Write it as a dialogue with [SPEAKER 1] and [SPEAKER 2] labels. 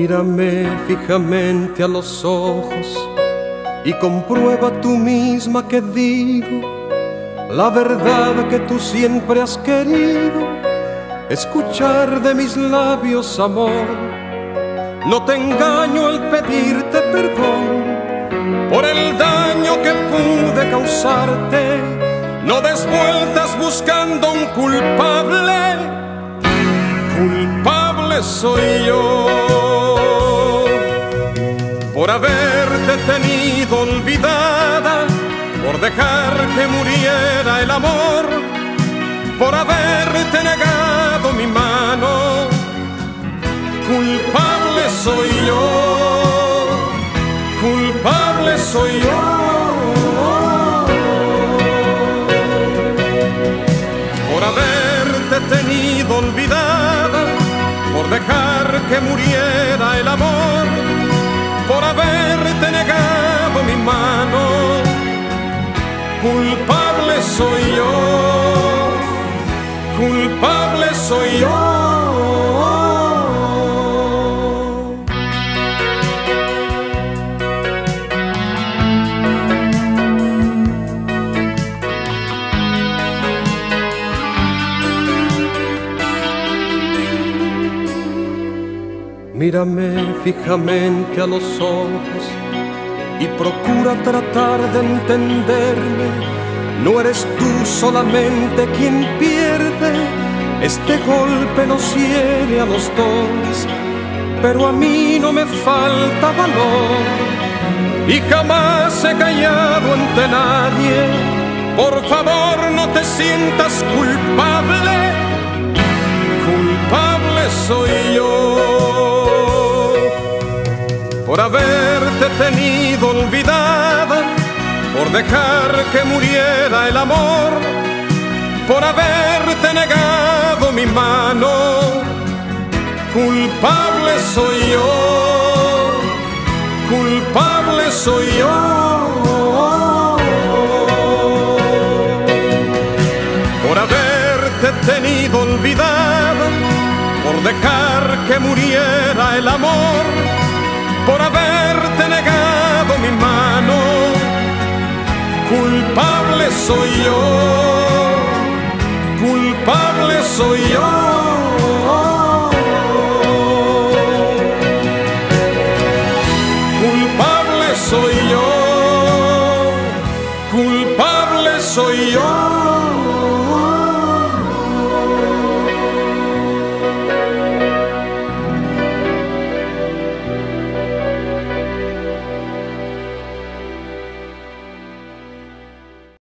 [SPEAKER 1] Mírame fijamente a los ojos y comprueba tú misma que digo la verdad que tú siempre has querido escuchar de mis labios, amor. No te engaño al pedirte perdón por el daño que pude causarte. No des vueltas buscando un culpable. Culpable soy yo por haberte tenido olvidada, por dejar que muriera el amor, por haberte negado mi mano. Culpable soy yo, culpable soy yo. Por haberte tenido olvidada, por dejar que muriera el amor, por haberte negado mi mano. Culpable soy yo, culpable soy yo. Mírame fijamente a los ojos y procura tratar de entenderme. No eres tú solamente quien pierde, este golpe nos hiere a los dos, pero a mí no me falta valor y jamás he callado ante nadie. Por favor no te sientas culpable, culpable soy yo por haberte tenido olvidada, por dejar que muriera el amor, por haberte negado mi mano. Culpable soy yo, culpable soy yo por haberte tenido olvidada, por dejar que muriera el amor, por haberte negado mi mano. Culpable soy yo, culpable soy yo.